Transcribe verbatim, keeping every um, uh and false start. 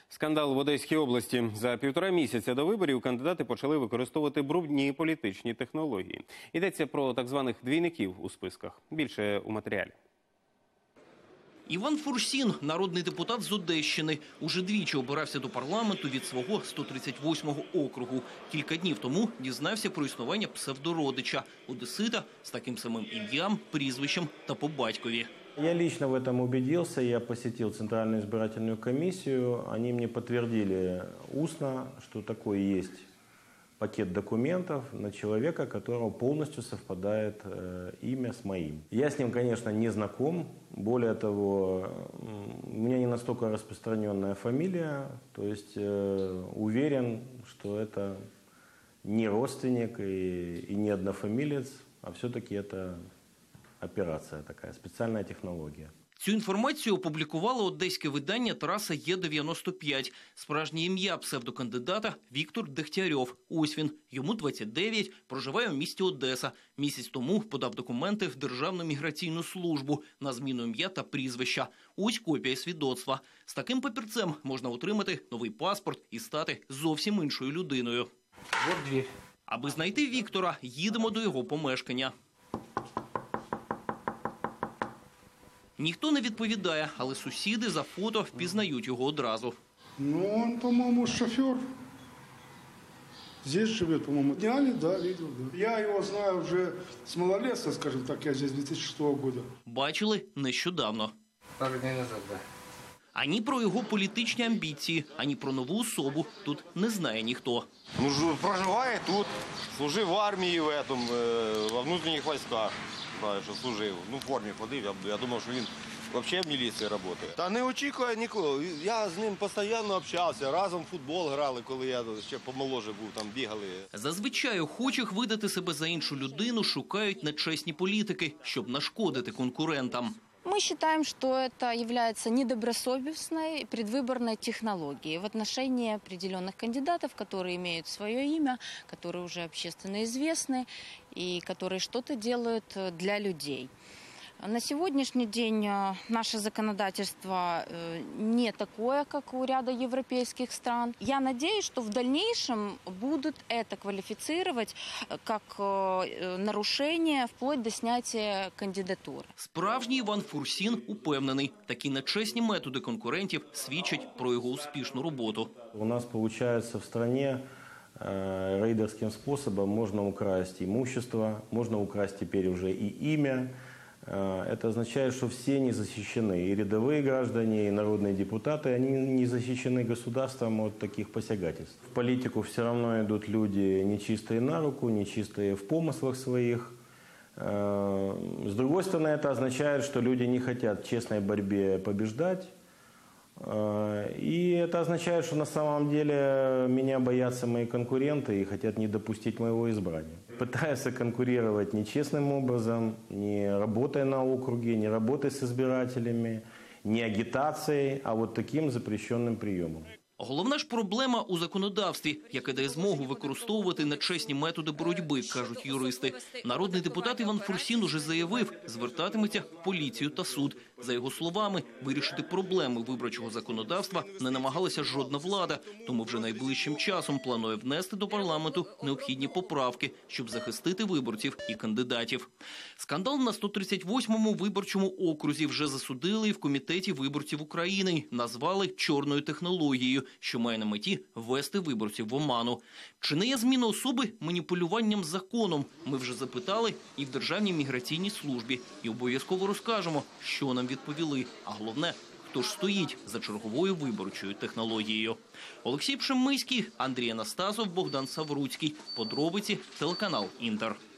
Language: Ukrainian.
Скандал в Одеській області. За півтора місяця до виборів кандидати почали використовувати брудні політичні технології. Йдеться про так званих двійників у списках. Більше у матеріалі. Іван Фурсін, народний депутат з Одещини, уже двічі обирався до парламенту від свого сто тридцять восьмого округу. Кілька днів тому дізнався про існування псевдородича – одесита з таким самим ім'ям, прізвищем та по батькові. Я лично в этом убедился, я посетил Центральную избирательную комиссию, они мне подтвердили устно, что такой есть пакет документов на человека, которого полностью совпадает э, имя с моим. Я с ним, конечно, не знаком, более того, у меня не настолько распространенная фамилия, то есть э, уверен, что это не родственник и, и не однофамилец, а все-таки это операція така, спеціальна технологія. Цю інформацію опублікувало одеське видання Тараса Є дев'яносто п'ять. Справжнє ім'я псевдокандидата – Віктор Дегтярьов. Ось він. Йому двадцять дев'ять, проживає в місті Одеса. Місяць тому подав документи в Державну міграційну службу на зміну ім'я та прізвища. Ось копія свідоцтва. З таким папірцем можна отримати новий паспорт і стати зовсім іншою людиною. Вот дверь. Аби знайти Віктора, їдемо до його помешкання. Ніхто не відповідає, але сусіди за фото впізнають його одразу. Ну, он, по-моему, шофер. Здесь живет, по-моему. Идеально, да, видел, да. Я его знаю уже с малолетства, скажем так, я здесь две тысячи шестого года. Бачили нещодавно. Пару дней назад, да. Ані про його політичні амбіції, ані про нову особу тут не знає ніхто. Ну, проживає тут, служив в армії, в этом, во внутрішніх військах. Знаю, що служив. Ну, в формі ходив, я, я думав, що він взагалі в міліції працює. Та не очікує нікого. Я з ним постійно общався, разом в футбол грали, коли я ще помоложе був, там бігали. Зазвичай охочих видати себе за іншу людину шукають нечесні політики, щоб нашкодити конкурентам. Мы считаем, что это является недобросовестной предвыборной технологией в отношении определенных кандидатов, которые имеют свое имя, которые уже общественно известны и которые что-то делают для людей. На сегодняшний день наше законодательство не такое, как у ряда европейских стран. Я надеюсь, что в дальнейшем будут это квалифицировать как нарушение вплоть до снятия кандидатуры. Справжній Іван Фурсін упевнений, такі нечесні методи конкурентів свідчать про його успішну роботу. У нас получается в стране э, рейдерским способом можно украсть имущество, можно украсть теперь уже и имя. Это означает, что все не защищены. И рядовые граждане, и народные депутаты, они не защищены государством от таких посягательств. В политику все равно идут люди нечистые на руку, нечистые в помыслах своих. С другой стороны, это означает, что люди не хотят в честной борьбе побеждать. И это означает, что на самом деле меня боятся мои конкуренты и хотят не допустить моего избрания. Пытаются конкурировать нечестным образом, не работая на округе, не работая с избирателями, не агитацией, а вот таким запрещенным приемом. Головна ж проблема у законодавстві, яке дає змогу використовувати нечесні методи боротьби, кажуть юристи. Народний депутат Іван Фурсін уже заявив, звертатиметься в поліцію та суд. За його словами, вирішити проблеми виборчого законодавства не намагалася жодна влада, тому вже найближчим часом планує внести до парламенту необхідні поправки, щоб захистити виборців і кандидатів. Скандал на сто тридцять восьмому виборчому окрузі вже засудили і в Комітеті виборців України, назвали чорною технологією, що має на меті ввести виборців в оману. Чи не є зміна особи маніпулюванням законом? Ми вже запитали і в Державній міграційній службі. І обов'язково розкажемо, що нам відповіли. А головне, хто ж стоїть за черговою виборчою технологією. Олексій Пшемиський, Андрій Анастасов, Богдан Савруцький. Подробиці, телеканал «Інтер».